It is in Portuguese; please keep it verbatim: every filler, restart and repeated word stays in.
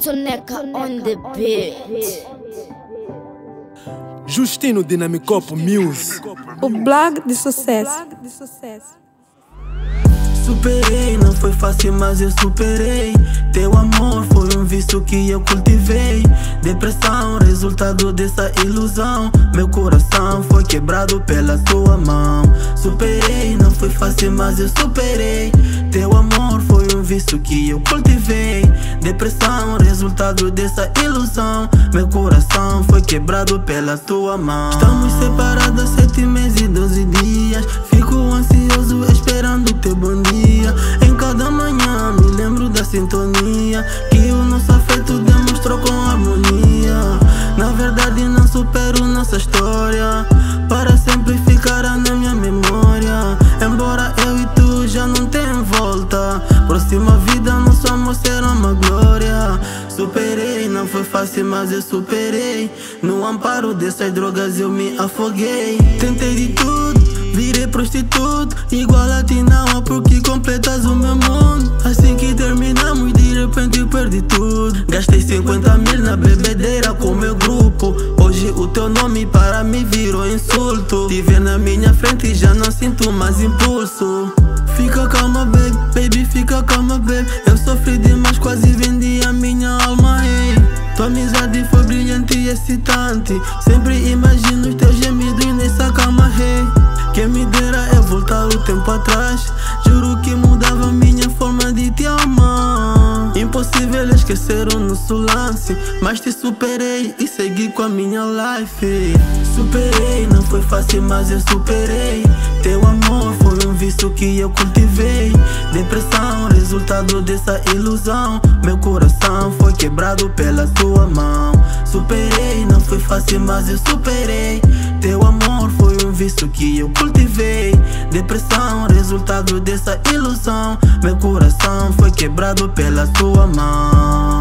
Soneca on the beat. Justino Dinamicopo Music. O blog de sucesso. Superei, não foi fácil, mas eu superei. Teu amor foi um vício que eu cultivei. Depressão, resultado dessa ilusão. Meu coração foi quebrado pela tua mão. Superei, não foi fácil, mas eu superei. Teu amor foi um vício que eu cultivei. Depressão, resultado dessa ilusão. Meu coração foi quebrado pela tua mão. Estamos separados há sete meses e doze dias. Fico ansioso esperando teu bom dia. Em cada manhã me lembro da sintonia que o nosso afeto demonstrou com harmonia. Na verdade não supero nossa história, para sempre ficará na minha memória. Embora eu e tu já não tenham volta, próxima vida nosso amor será uma glória. Superei, não foi fácil, mas eu superei. No amparo dessas drogas eu me afoguei. Tentei de tudo, virei prostituto, igual a ti não há porque completas o meu mundo. Assim que terminamos, de repente eu perdi tudo. Gastei cinquenta mil na bebedeira com meu grupo. Hoje o teu nome para mim virou insulto. Te ver na minha frente já não sinto mais impulso. Fica calma, baby, baby, fica calma, baby. Eu sofri demais, quase vendi a minha alma, hey. Tua amizade foi brilhante e excitante. Sempre imagino os teus gemidos nessa calma, hey. Quem me dera é voltar o tempo atrás. Juro que mudava minha forma de te amar. Impossível esquecer o nosso lance, mas te superei e segui com a minha life. Superei, não foi fácil, mas eu superei. Teu amor foi um vício que eu cultivei. Depressão, resultado dessa ilusão. Meu coração foi quebrado pela tua mão. Superei, não foi fácil, mas eu superei. Teu amor foi um vício que eu cultivei. Depressão, resultado dessa ilusão. Meu coração foi quebrado pela tua mão.